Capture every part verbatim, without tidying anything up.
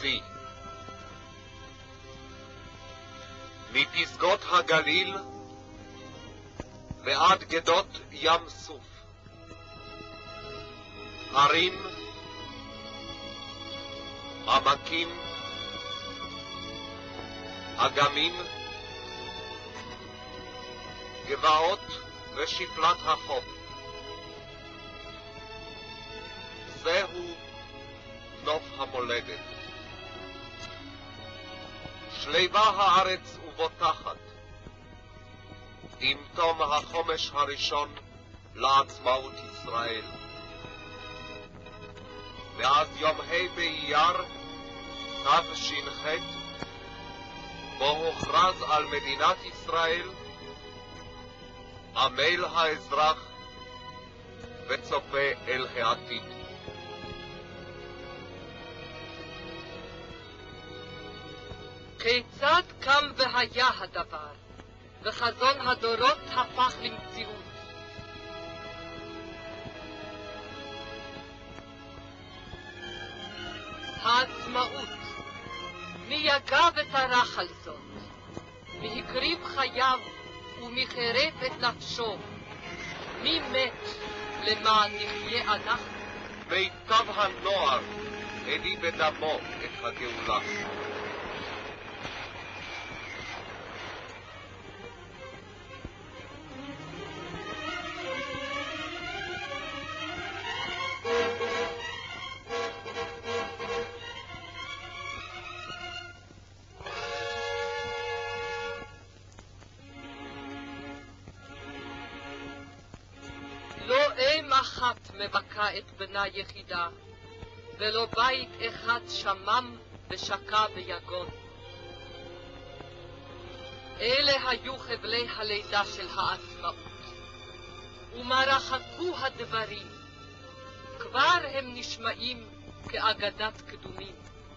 ארצי. מפסגות הגליל ועד גדות ים סוף. הרים, עמקים, אגמים, גבעות ושפלת החוף. זהו נוף המולדת. שלווה הארץ ובוטחת. עם תום החומש הראשון לעצמאות ישראל. ואז יום ה' באייר תש"ח, בו הוכרז על מדינת ישראל, עמל האזרח וצופה אל העתיד. כיצד קם והיה הדבר, וחזון הדורות הפך למציאות? העצמאות, מי יגע וטרח על זאת, מי הקריב חייו ומי חירף את נפשו, מי מת למען נחיה אנחנו? מיטב הנוער הביא בדמו את הגאולה. אחת מבכה את בנה יחידה, ולא בית אחד שמם ושקע ביגון. אלה היו חבלי הלידה של העצמאות, ומה רחקו הדברים, כבר הם נשמעים כאגדת קדומים.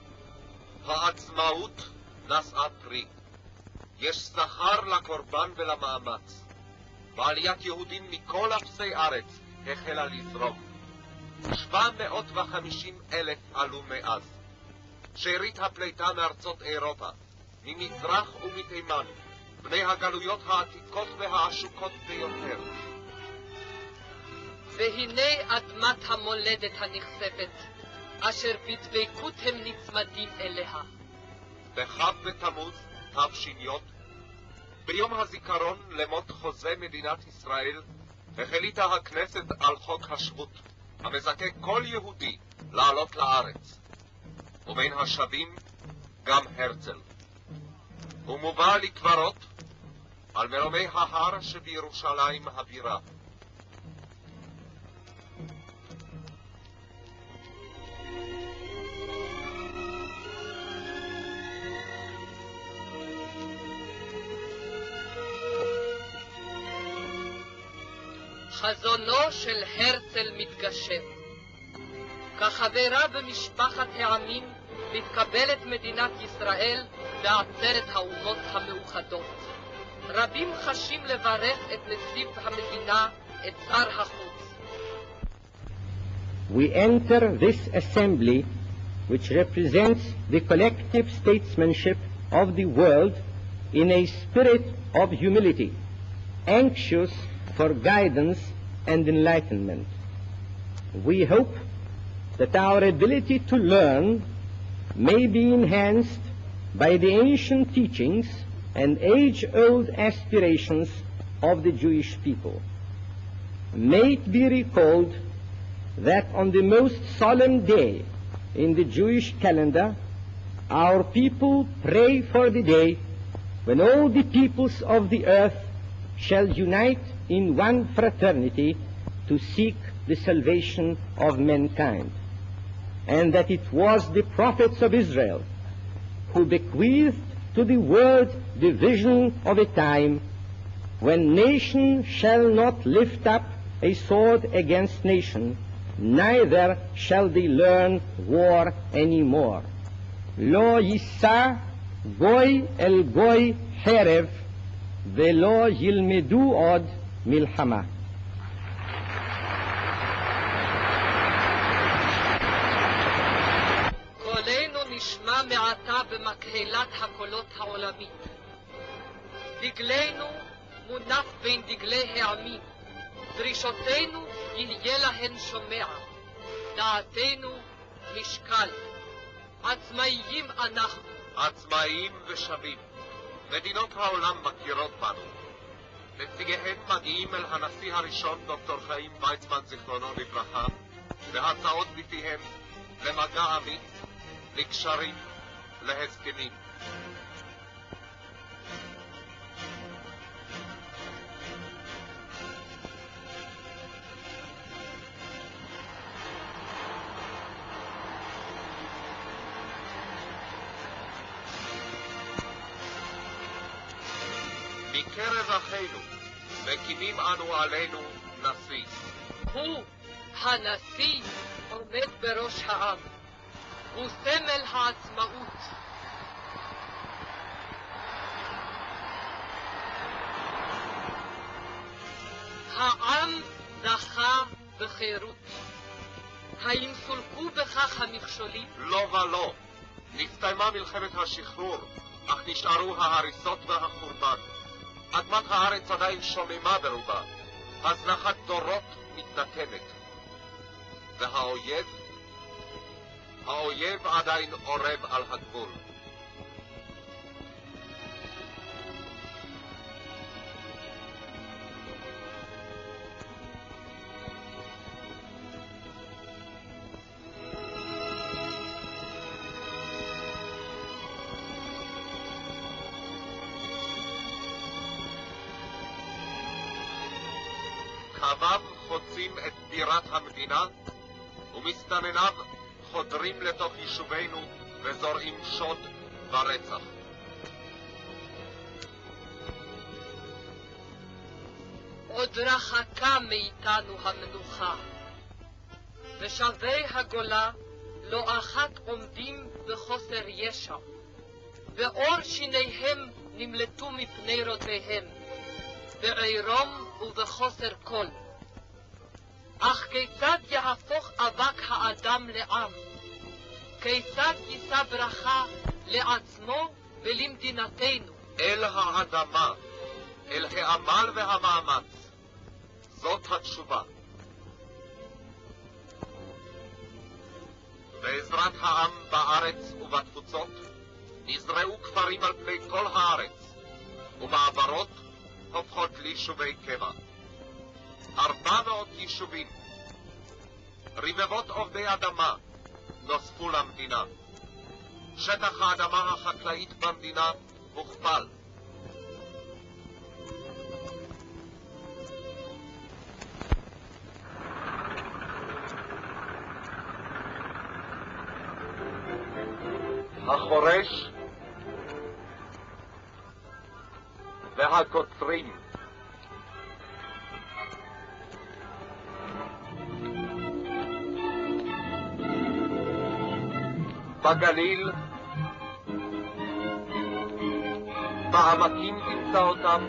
העצמאות נשאה פרי. יש שכר לקורבן ולמאמץ. בעליית יהודים מכל אפסי ארץ החלה לזרום. שבע מאות וחמישים אלף עלו מאז. שארית הפליטה מארצות אירופה, ממזרח ומתימן, בני הגלויות העתיקות והעשוקות ביותר. והנה אדמת המולדת הנכספת, אשר בדבקות הם נצמדים אליה. בכ' בתמוז תש"י, ביום הזיכרון למות חוזה מדינת ישראל, החליטה הכנסת על חוק השבות, המזכה כל יהודי לעלות לארץ. ובין השבים גם הרצל. הוא מובא לקברות על מרומי ההר שבירושלים הבירה. חזונו של הרצל מתגשם. כחברה במשפחת העמים מתקבלת מדינת ישראל בעצרת האומות המאוחדות. רבים חשים לברך את נשיא המדינה, את שר החוץ. We enter this assembly, which represents the collective statesmanship of the world, in a spirit of humility, anxious for guidance and enlightenment. We hope that our ability to learn may be enhanced by the ancient teachings and age-old aspirations of the Jewish people. May it be recalled that on the most solemn day in the Jewish calendar, our people pray for the day when all the peoples of the earth shall unite in one fraternity to seek the salvation of mankind, and that it was the prophets of Israel who bequeathed to the world the vision of a time when nation shall not lift up a sword against nation, neither shall they learn war anymore. Lo yissa goy el goy herev, velo yilmedu od milhama. נשמע מעתה במקהלת הקולות העולמית. דגלנו מונף בין דגלי העמים, דרישותינו יהיה להן שומע, דעתנו משקל. עצמאיים אנחנו. עצמאיים ושווים. מדינות העולם מכירות בנו. נציגיהן מגיעים אל הנשיא הראשון, דוקטור חיים ויצמן זיכרונו לברכה, בהצעות בפיהם למגע אמיץ, לקשרים, להסכמים. מקרב אחינו מקימים אנו עלינו נשיא. הוא, הנשיא, עומד בראש העם. הוא סמל העצמאות. העם זכה בחירות. האם סולקו בכך המכשולים? לא ולא. נסתיימה מלחמת השחרור, אך נשארו ההריסות והחורבן. אדמת הארץ עדיין שוממה ברובה, הזנחת דורות מתנקמת. והאויב? האויב עדיין עורב על הגבול. קוויו חוצים את בירת המדינה, ומסתנניו חודרים לתוך יישובינו וזורעים שוד ורצח. עוד רחקה מאיתנו המנוחה. ושבי הגולה לא אחת עומדים בחוסר ישע, ואור שיניהם נמלטו מפני רותיהם, בעירום ובחוסר קול. אך כיצד יהפוך אבק האדם לעם? כיצד יישא ברכה לעצמו ולמדינתנו? אל האדמה, אל העמל והמאמץ. זאת התשובה. בעזרת העם בארץ ובתפוצות נזרעו כפרים על פני כל הארץ, ומעברות הופכות ליישובי קבע. ארבע מאות יישובים, רבבות עובדי אדמה נוספו למדינה. שטח האדמה החקלאית במדינה הוכפל. החורש והקוצרים. בגליל, בעמקים תמצא אותם.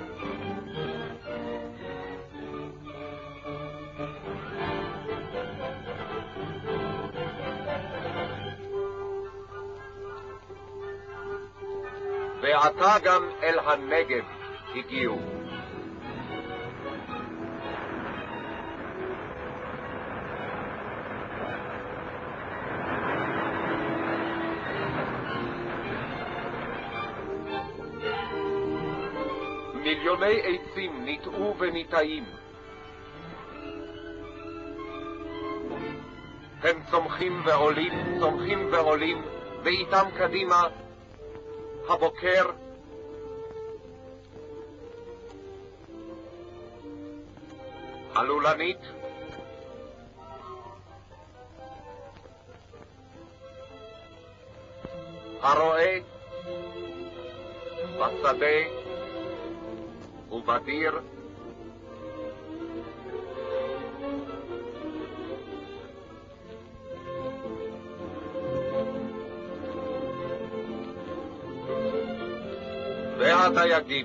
ועתה גם אל הנגב הגיעו. מיליוני עצים ניטעו וניטעים. הם צומחים ועולים, צומחים ועולים, ואיתם קדימה הבוקר, הלולנית, הרועה, בשדה ובדיר, והדייגים.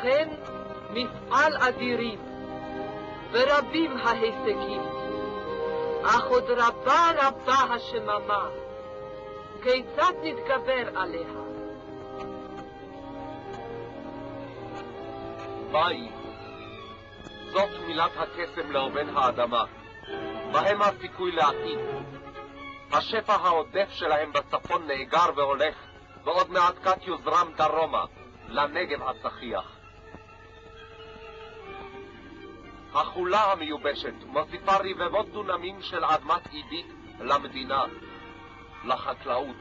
אכן מפעל אדירים, ורבים ההישגים, אך עוד רבה רבה השממה, כיצד נתגבר עליה? מהי? זאת מילת הקסם לעובד האדמה. בהם הסיכוי לעתיד. השפע העודף שלהם בצפון נאגר והולך, ועוד מעט קט יוזרם דרומה, לנגב הצחיח. החולה המיובשת מוסיפה רבבות דונמים של אדמת עידית למדינה, לחקלאות.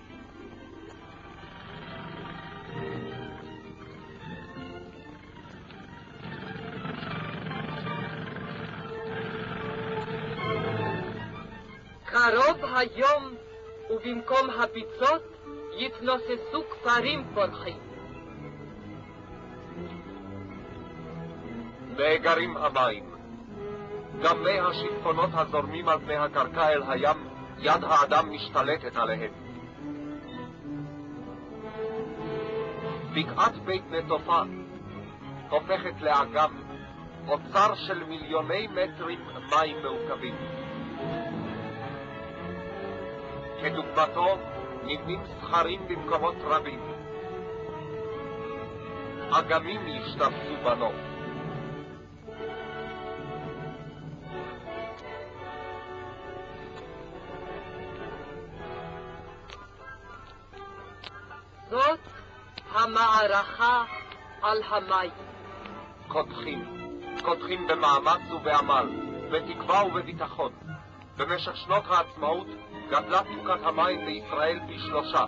קרוב היום, ובמקום הביצות יתנוססו כפרים פורחים. נאגרים המים. גם מי השיטפונות הזורמים על פני הקרקע אל הים, יד האדם משתלטת עליהם. בקעת בית נטופה הופכת לאגם, אוצר של מיליוני מטרים מים מעוקבים. כדוגמתו נבנים סכרים במקומות רבים. אגמים ישתמשו בנו. זאת המערכה על המים. קודחים, קודחים במאמץ ובעמל, בתקווה ובביטחון. במשך שנות העצמאות גדלה תפוקת המים בישראל פי שלושה.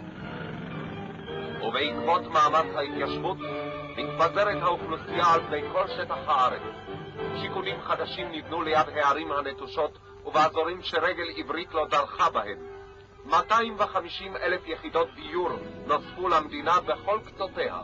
ובעקבות מאמץ ההתיישבות מתפזרת האוכלוסייה על פני כל שטח הארץ. שיכונים חדשים נבנו ליד הערים הנטושות ובאזורים שרגל עברית לא דרכה בהם. מאתיים וחמישים אלף יחידות דיור נוספו למדינה בכל קצותיה.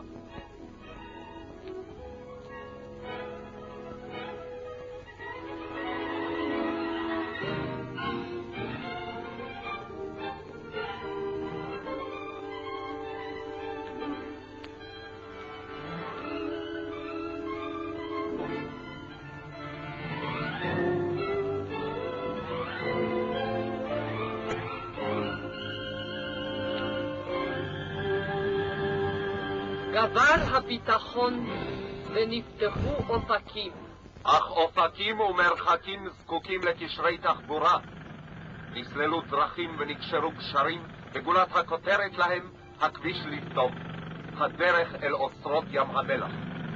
גבר הביטחון ונפתחו אופקים. אך אופקים ומרחקים זקוקים לקשרי תחבורה. נסללו דרכים ונקשרו גשרים, וגולת הכותרת להם הכביש לבדוק, הדרך אל אוצרות ים המלח.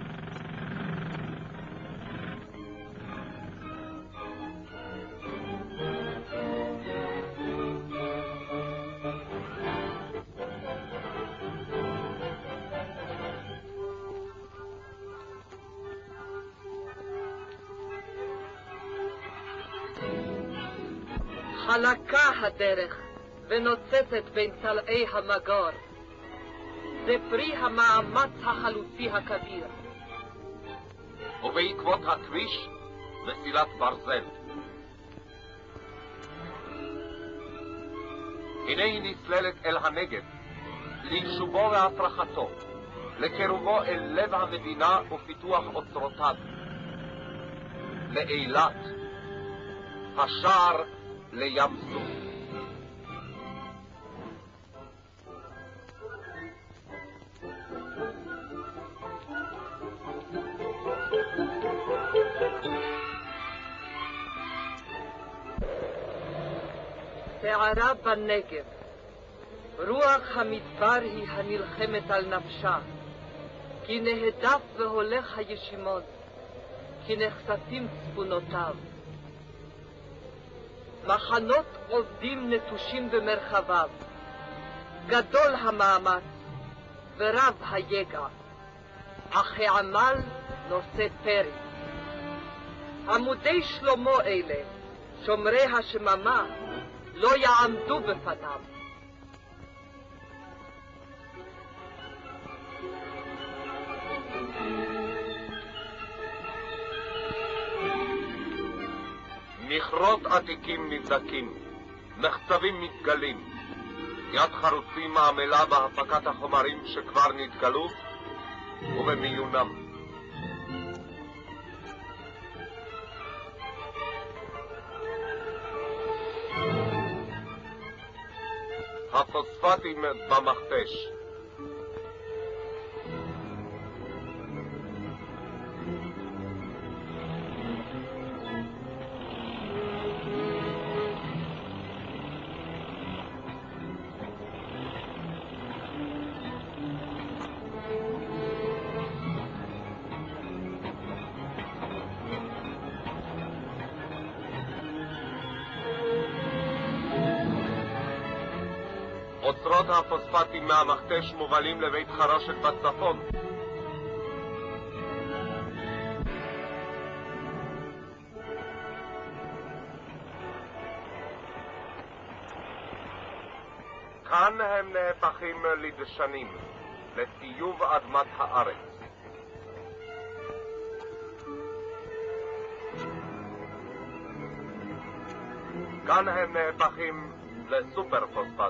חלקה הדרך ונוצצת בין צלעי המגור. זה פרי המאמץ החלוצי הכביר. ובעקבות הכביש, מסילת ברזל. הנה היא נסללת אל הנגב, ליישובו והפרחתו, לקירובו אל לב המדינה ופיתוח אוצרותיו. לאילת, השער לים סוף. סערה בנגב. רוח המדבר היא הנלחמת על נפשה, כי נהדף והולך הישימון, כי נחשפים צפונותיו. מחנות עובדים נטושים במרחביו, גדול המאמץ ורב היגע, אך העמל נושא פרי. עמודי שלמה אלה, שומרי השממה, לא יעמדו בפניו. מכרות עתיקים נבדקים, מחצבים מתגלים, יד חרוצים מעמלה בהפקת החומרים שכבר נתגלו, ובמיונם. הפוספטים במכתש. אוצרות הפוספטים מהמכתש מובלים לבית חרושת בצפון. כאן הם נהפכים לדשנים, לטיוב אדמת הארץ. כאן הם נהפכים לסופר פוספט.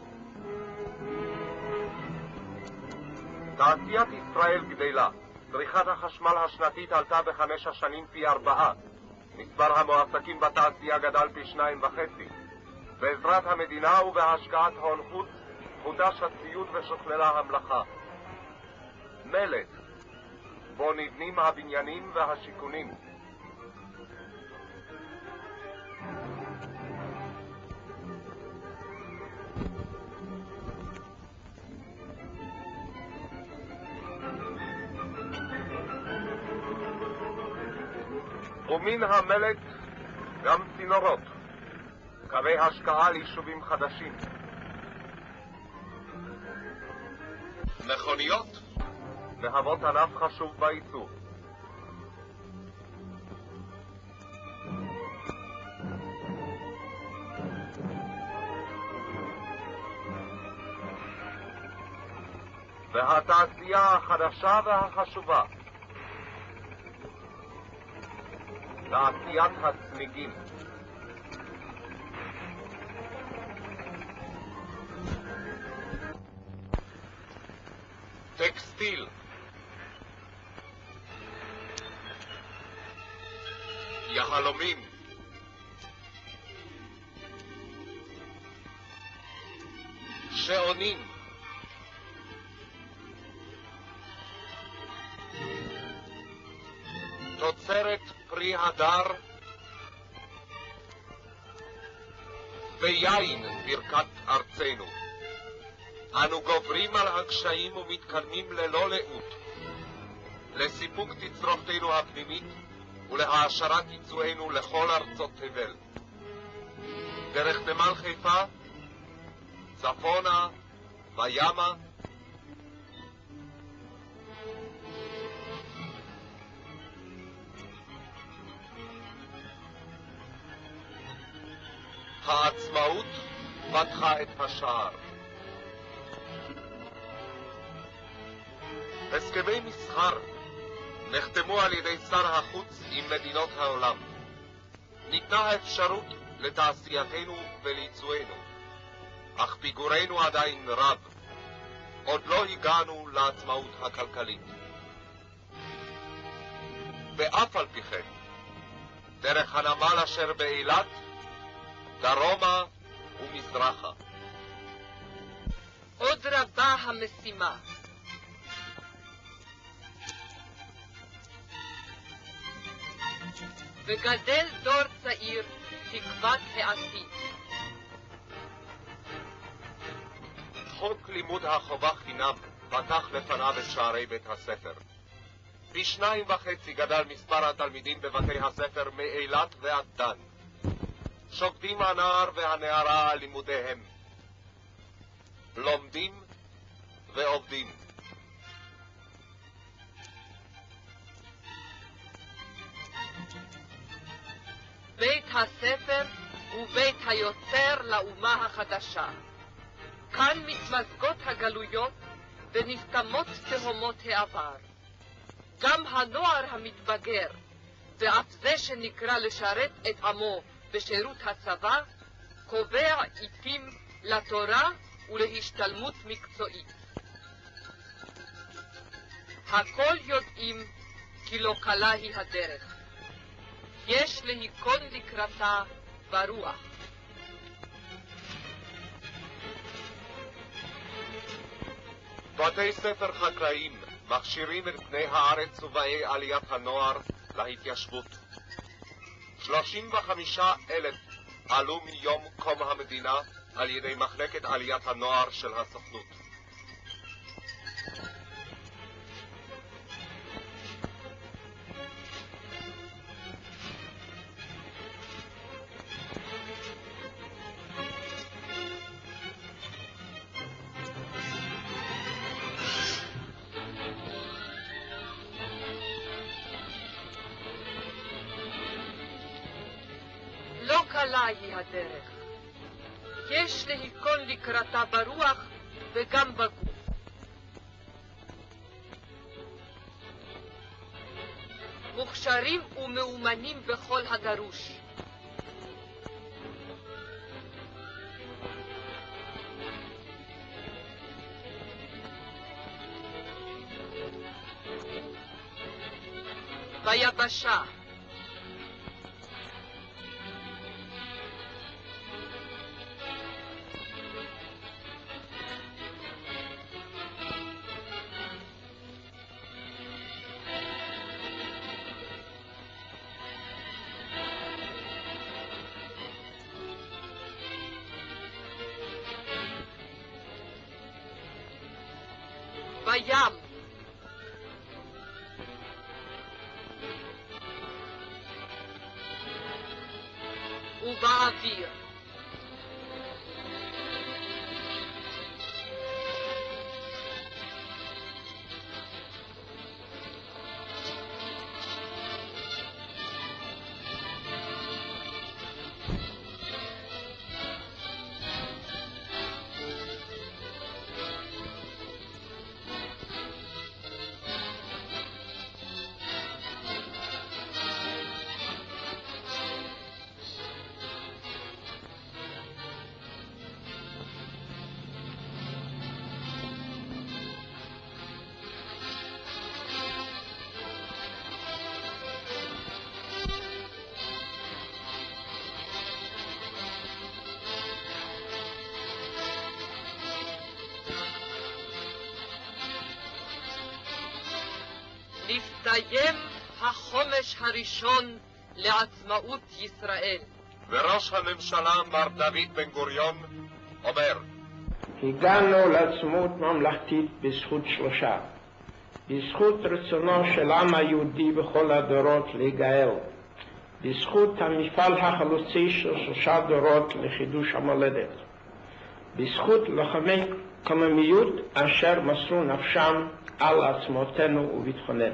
תעשיית ישראל גדלה. צריכת החשמל השנתית עלתה בחמש השנים פי ארבעה. מספר המועסקים בתעשייה גדל פי שניים וחצי. בעזרת המדינה ובהשקעת הון חוץ חודש הציוד ושוכללה המלאכה. מלט, בו נבנים הבניינים והשיכונים. ומן המלט גם צינורות, קווי השקעה ליישובים חדשים. מכוניות מהוות ענף חשוב בייצור. והתעשייה החדשה והחשובה, תעשיית הצמיגים. טקסטיל, יהלומים, שעונים, תוצרת פרי הדר ויין ברכת ארצנו. אנו גוברים על הקשיים ומתקדמים ללא לאות לסיפוק תצרוכתנו הפנימית ולהעשרת יצואנו לכל ארצות תבל. דרך נמל חיפה, צפונה וימה, העצמאות פתחה את השער. הסכמי מסחר נחתמו על ידי שר החוץ עם מדינות העולם. ניתנה האפשרות לתעשייתנו ולייצואנו, אך פיגורנו עדיין רב. עוד לא הגענו לעצמאות הכלכלית. ואף על פי כן, דרך הנמל אשר באילת, דרומה ומזרחה. עוד רבה המשימה. וגדל דור צעיר תקוות העתיד. חוק לימוד החובה חינם פתח לפניו את שערי בית הספר. פי שניים וחצי גדל מספר התלמידים בבתי הספר מאילת ועד דן. שוקדים הנער והנערה על לימודיהם. לומדים ועובדים. בית הספר הוא בית היוצר לאומה החדשה. כאן מתמזגות הגלויות ונסתמות תהומות העבר. גם הנוער המתבגר, ואף זה שנקרא לשרת את עמו בשירות הצבא, קובע עיתים לתורה ולהשתלמות מקצועית. הכל יודעים כי לא קלה היא הדרך. יש להיכון לקראתה ברוח. בתי ספר חקלאיים מכשירים את בני הארץ ובאי עליית הנוער להתיישבות. שלושים וחמישה אלף עלו מיום קום המדינה על ידי מחלקת עליית הנוער של הסוכנות. לא קלה היא הדרך. יש להיכון לקראתה ברוח וגם בגוף. מוכשרים ומאומנים בכל הדרוש. ביבשה בים ובאוויר. נסתיים החומש הראשון לעצמאות ישראל. וראש הממשלה מר דוד בן גוריון אומר: הגענו לעצמאות ממלכתית בזכות שלושה. בזכות רצונו של העם היהודי בכל הדורות להיגאל. בזכות המפעל החלוצי של שלושה דורות לחידוש המולדת. בזכות לוחמי קוממיות אשר מסרו נפשם על עצמאותנו וביטחוננו.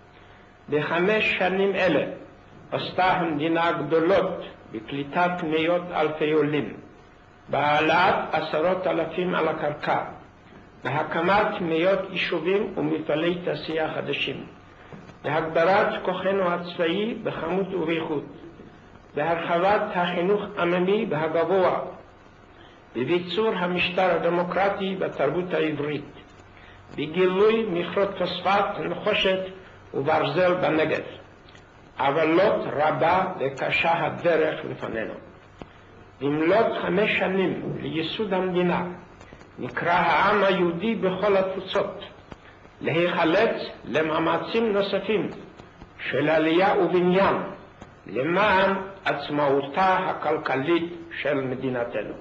בחמש שנים אלה עשתה המדינה גדולות בקליטת מאות אלפי עולים, בהעלאת עשרות אלפים על הקרקע, בהקמת מאות יישובים ומפעלי תעשייה חדשים, בהגברת כוחנו הצבאי בכמות ובאיכות, בהרחבת החינוך עממי והגבוה, בביצור המשטר הדמוקרטי בתרבות העברית, בגילוי מכרות פוספט, נחושת וברזל בנגב. אבל לא רבה וקשה הדרך לפנינו. במלאת חמש שנים לייסוד המדינה נקרא העם היהודי בכל התפוצות להיחלץ למאמצים נוספים של עלייה ובניין למען עצמאותה הכלכלית של מדינתנו.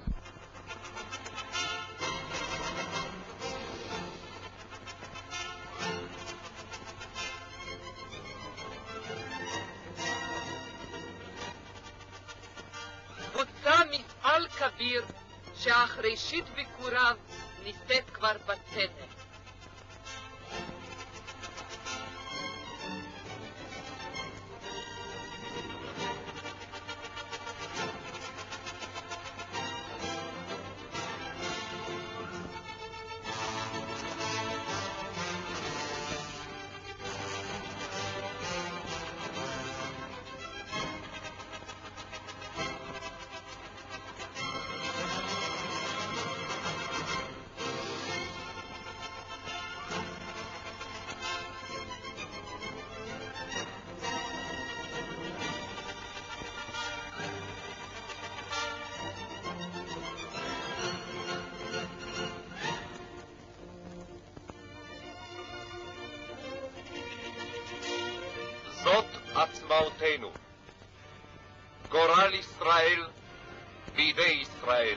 בוצע מפעל כביר שאך ראשית ביקוריו נישאת כבר בצדק. אבותינו. גורל ישראל בידי ישראל.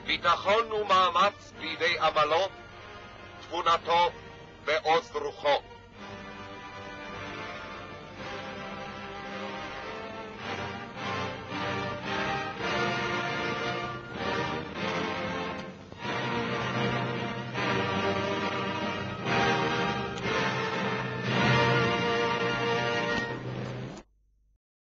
ביטחון ומאמץ בידי עמלו, תבונתו ועוז רוחו.